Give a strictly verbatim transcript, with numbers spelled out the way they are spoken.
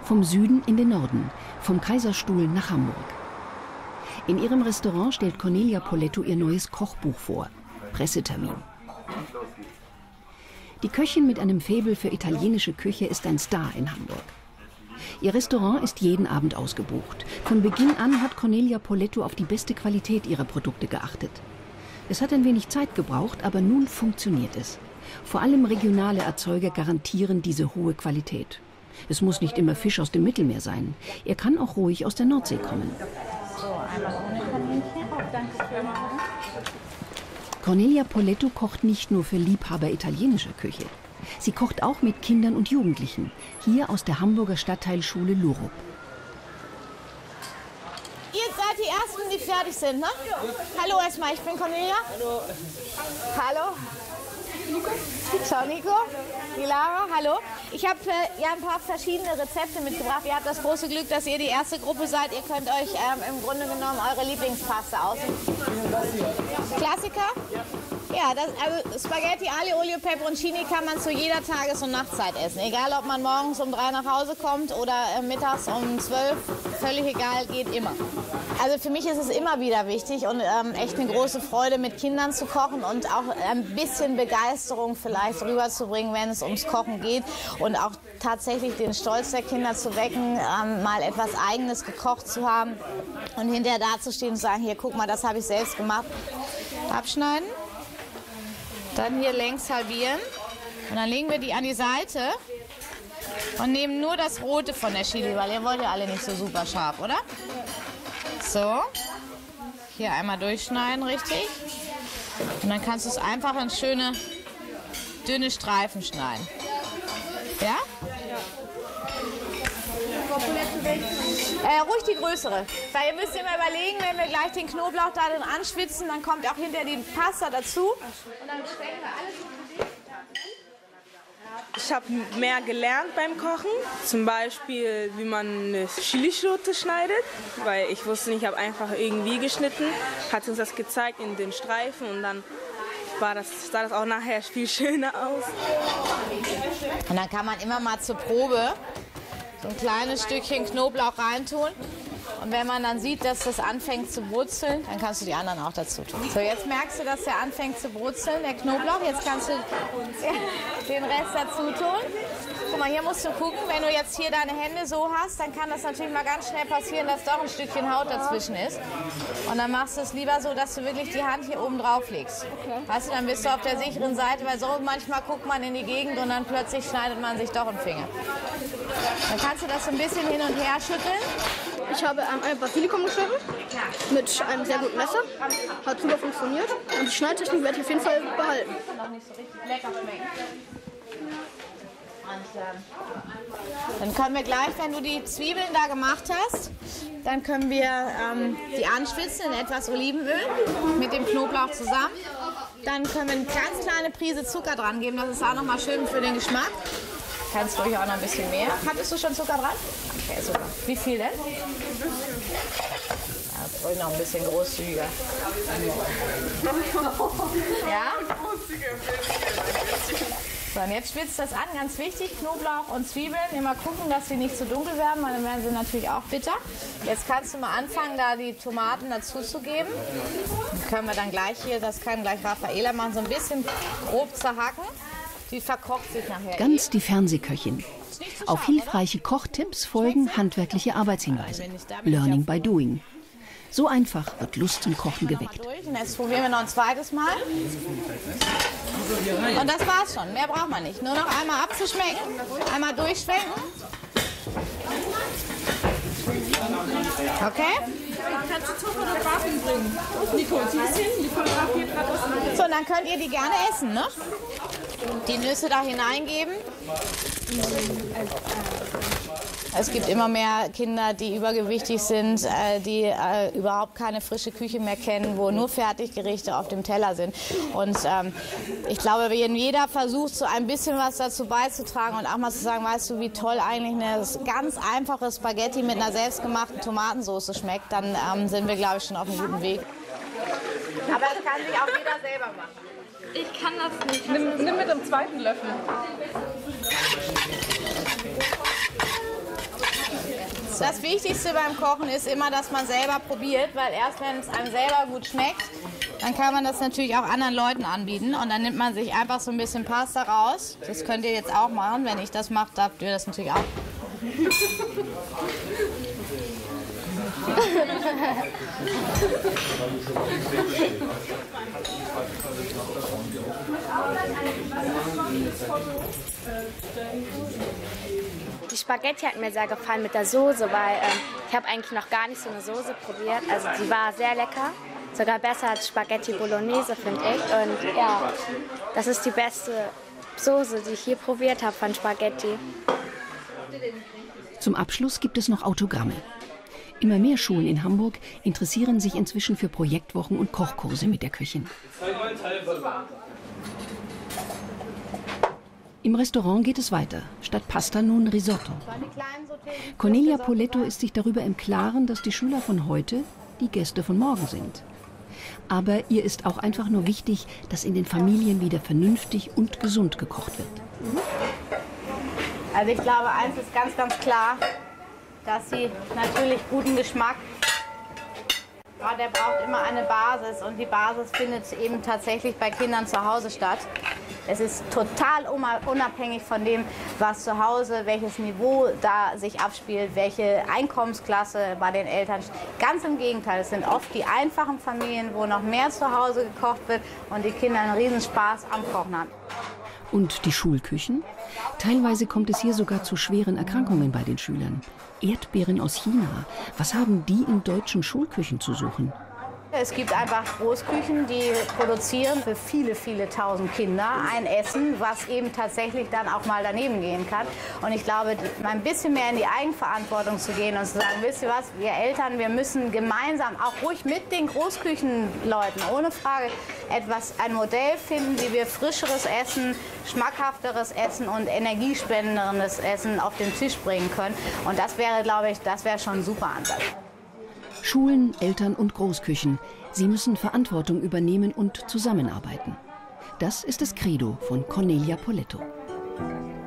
Vom Süden in den Norden, vom Kaiserstuhl nach Hamburg. In ihrem Restaurant stellt Cornelia Poletto ihr neues Kochbuch vor. Pressetermin. Die Köchin mit einem Faible für italienische Küche ist ein Star in Hamburg. Ihr Restaurant ist jeden Abend ausgebucht. Von Beginn an hat Cornelia Poletto auf die beste Qualität ihrer Produkte geachtet. Es hat ein wenig Zeit gebraucht, aber nun funktioniert es. Vor allem regionale Erzeuger garantieren diese hohe Qualität. Es muss nicht immer Fisch aus dem Mittelmeer sein. Er kann auch ruhig aus der Nordsee kommen. So, einmal ohne Kaninchen. Oh, danke schön. Cornelia Poletto kocht nicht nur für Liebhaber italienischer Küche. Sie kocht auch mit Kindern und Jugendlichen, hier aus der Hamburger Stadtteilschule Lurup. Ihr seid die Ersten, die fertig sind, ne? Hallo erstmal, ich bin Cornelia. Hallo. Hallo. Nico. Ciao Nico. Die Lara, hallo. Ich habe äh, ja ein paar verschiedene Rezepte mitgebracht. Ihr habt das große Glück, dass ihr die erste Gruppe seid. Ihr könnt euch ähm, im Grunde genommen eure Lieblingspasta aussuchen. Klassiker? Ja, das, also Spaghetti Aglio, Olio, Peperoncini kann man zu jeder Tages- und Nachtzeit essen. Egal, ob man morgens um drei nach Hause kommt oder äh, mittags um zwölf, völlig egal, geht immer. Also für mich ist es immer wieder wichtig und ähm, echt eine große Freude, mit Kindern zu kochen und auch ein bisschen Begeisterung vielleicht rüberzubringen, wenn es ums Kochen geht und auch tatsächlich den Stolz der Kinder zu wecken, ähm, mal etwas Eigenes gekocht zu haben und hinterher dazustehen und zu sagen, hier, guck mal, das habe ich selbst gemacht. Abschneiden. Dann hier längs halbieren und dann legen wir die an die Seite und nehmen nur das Rote von der Chili, weil ihr wollt ja alle nicht so super scharf, oder? So, hier einmal durchschneiden, richtig. Und dann kannst du es einfach in schöne, dünne Streifen schneiden. Ja? Äh, ruhig die größere, weil ihr müsst immer überlegen, wenn wir gleich den Knoblauch da drin anschwitzen, dann kommt auch hinter die Pasta dazu. Und dann stecken wir alles in die. Ich habe mehr gelernt beim Kochen, zum Beispiel wie man eine Chilischote schneidet, weil ich wusste nicht, ich habe einfach irgendwie geschnitten, hat uns das gezeigt in den Streifen und dann war das, sah das auch nachher viel schöner aus. Und dann kann man immer mal zur Probe so ein kleines Stückchen Knoblauch reintun. Und wenn man dann sieht, dass das anfängt zu brutzeln, dann kannst du die anderen auch dazu tun. So, jetzt merkst du, dass der anfängt zu brutzeln, der Knoblauch. Jetzt kannst du den Rest dazu tun. Guck mal, hier musst du gucken, wenn du jetzt hier deine Hände so hast, dann kann das natürlich mal ganz schnell passieren, dass doch ein Stückchen Haut dazwischen ist. Und dann machst du es lieber so, dass du wirklich die Hand hier oben drauf legst. Weißt du, dann bist du auf der sicheren Seite, weil so manchmal guckt man in die Gegend und dann plötzlich schneidet man sich doch einen Finger. Dann kannst du das so ein bisschen hin und her schütteln. Ich habe ähm, ein Basilikum geschnitten mit einem sehr guten Messer. Hat super funktioniert. Und die Schneidtechnik werde ich auf jeden Fall behalten. Dann können wir gleich, wenn du die Zwiebeln da gemacht hast, dann können wir ähm, die anschwitzen in etwas Olivenöl mit dem Knoblauch zusammen. Dann können wir eine ganz kleine Prise Zucker dran geben. Das ist auch nochmal schön für den Geschmack. Kannst du ruhig auch noch ein bisschen mehr. Hattest du schon Zucker dran? Okay, super. Wie viel denn? Ja, ruhig noch ein bisschen großzügiger. Ja? So, und jetzt schwitzt das an, ganz wichtig, Knoblauch und Zwiebeln. Immer gucken, dass sie nicht zu dunkel werden, weil dann werden sie natürlich auch bitter. Jetzt kannst du mal anfangen, da die Tomaten dazu zu geben. Dann können wir dann gleich hier, das kann gleich Raffaela machen, so ein bisschen grob zerhacken. Die verkocht sich nachher. Ganz die Fernsehköchin. Auf hilfreiche Kochtipps folgen handwerkliche Arbeitshinweise. Learning by doing. So einfach wird Lust zum Kochen geweckt. Und jetzt probieren wir noch ein zweites Mal. Und das war's schon. Mehr braucht man nicht. Nur noch einmal abzuschmecken, einmal durchschwenken. Okay? Kannst du Zucker oder Waffeln bringen? Nico, zieh es hin. Die fotografiert gerade was. So, und dann könnt ihr die gerne essen, ne? Die Nüsse da hineingeben. Es gibt immer mehr Kinder, die übergewichtig sind, äh, die äh, überhaupt keine frische Küche mehr kennen, wo nur Fertiggerichte auf dem Teller sind. Und ähm, ich glaube, wenn jeder versucht, so ein bisschen was dazu beizutragen und auch mal zu sagen, weißt du, wie toll eigentlich eine ganz einfache Spaghetti mit einer selbstgemachten Tomatensauce schmeckt, dann ähm, sind wir, glaube ich, schon auf einem guten Weg. Aber das kann sich auch jeder selber machen. Ich kann das nicht. Nimm, nimm mit dem zweiten Löffel. Das Wichtigste beim Kochen ist immer, dass man selber probiert, weil erst wenn es einem selber gut schmeckt, dann kann man das natürlich auch anderen Leuten anbieten. Und dann nimmt man sich einfach so ein bisschen Pasta raus. Das könnt ihr jetzt auch machen. Wenn ich das mache, dürft ihr das natürlich auch. Die Spaghetti hat mir sehr gefallen mit der Soße, weil ähm, ich habe eigentlich noch gar nicht so eine Soße probiert. Also die war sehr lecker, sogar besser als Spaghetti Bolognese, finde ich. Und ja, das ist die beste Soße, die ich hier probiert habe von Spaghetti. Zum Abschluss gibt es noch Autogramme. Immer mehr Schulen in Hamburg interessieren sich inzwischen für Projektwochen und Kochkurse mit der Köchin. Im Restaurant geht es weiter. Statt Pasta nun Risotto. Cornelia Poletto ist sich darüber im Klaren, dass die Schüler von heute die Gäste von morgen sind. Aber ihr ist auch einfach nur wichtig, dass in den Familien wieder vernünftig und gesund gekocht wird. Also ich glaube, eins ist ganz, ganz klar, dass sie natürlich guten Geschmack, aber der braucht immer eine Basis und die Basis findet eben tatsächlich bei Kindern zu Hause statt. Es ist total unabhängig von dem, was zu Hause, welches Niveau da sich abspielt, welche Einkommensklasse bei den Eltern. Ganz im Gegenteil, es sind oft die einfachen Familien, wo noch mehr zu Hause gekocht wird und die Kinder einen Riesenspaß am Kochen haben. Und die Schulküchen? Teilweise kommt es hier sogar zu schweren Erkrankungen bei den Schülern. Erdbeeren aus China, was haben die in deutschen Schulküchen zu suchen? Es gibt einfach Großküchen, die produzieren für viele, viele tausend Kinder ein Essen, was eben tatsächlich dann auch mal daneben gehen kann. Und ich glaube, mal ein bisschen mehr in die Eigenverantwortung zu gehen und zu sagen, wisst ihr was, wir Eltern, wir müssen gemeinsam, auch ruhig mit den Großküchenleuten, ohne Frage, etwas, ein Modell finden, wie wir frischeres Essen, schmackhafteres Essen und energiespendenderes Essen auf den Tisch bringen können. Und das wäre, glaube ich, das wäre schon ein super Ansatz. Schulen, Eltern und Großküchen. Sie müssen Verantwortung übernehmen und zusammenarbeiten. Das ist das Credo von Cornelia Poletto.